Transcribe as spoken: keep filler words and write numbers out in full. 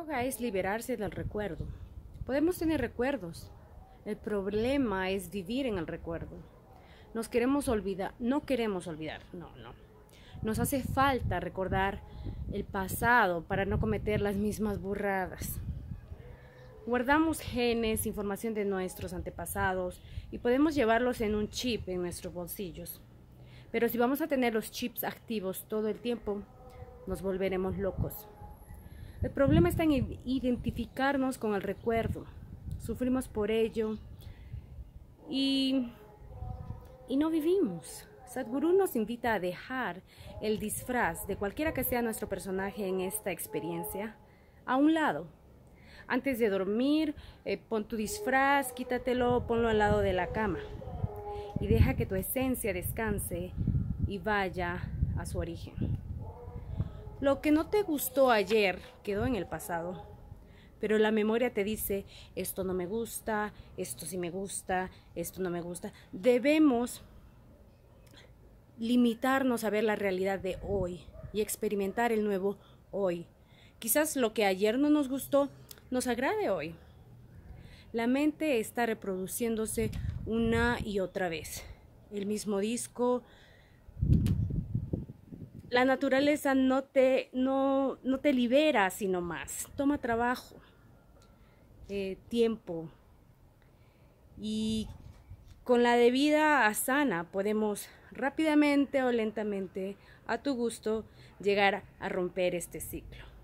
yoga es liberarse del recuerdo. Podemos tener recuerdos. El problema es vivir en el recuerdo. Nos queremos olvidar, no queremos olvidar, no, no. Nos hace falta recordar el pasado para no cometer las mismas burradas. Guardamos genes, información de nuestros antepasados y podemos llevarlos en un chip en nuestros bolsillos. Pero si vamos a tener los chips activos todo el tiempo, nos volveremos locos. El problema está en identificarnos con el recuerdo. Sufrimos por ello y, y no vivimos. Sadhguru nos invita a dejar el disfraz de cualquiera que sea nuestro personaje en esta experiencia a un lado. Antes de dormir, eh, pon tu disfraz, quítatelo, ponlo al lado de la cama y deja que tu esencia descanse y vaya a su origen. Lo que no te gustó ayer quedó en el pasado, pero la memoria te dice, esto no me gusta, esto sí me gusta, esto no me gusta. Debemos limitarnos a ver la realidad de hoy y experimentar el nuevo hoy. Quizás lo que ayer no nos gustó, nos agrade hoy. La mente está reproduciéndose una y otra vez. El mismo disco. La naturaleza no te, no, no te libera sino más. Toma trabajo, eh, tiempo. Y con la debida asana podemos rápidamente o lentamente, a tu gusto, llegar a romper este ciclo.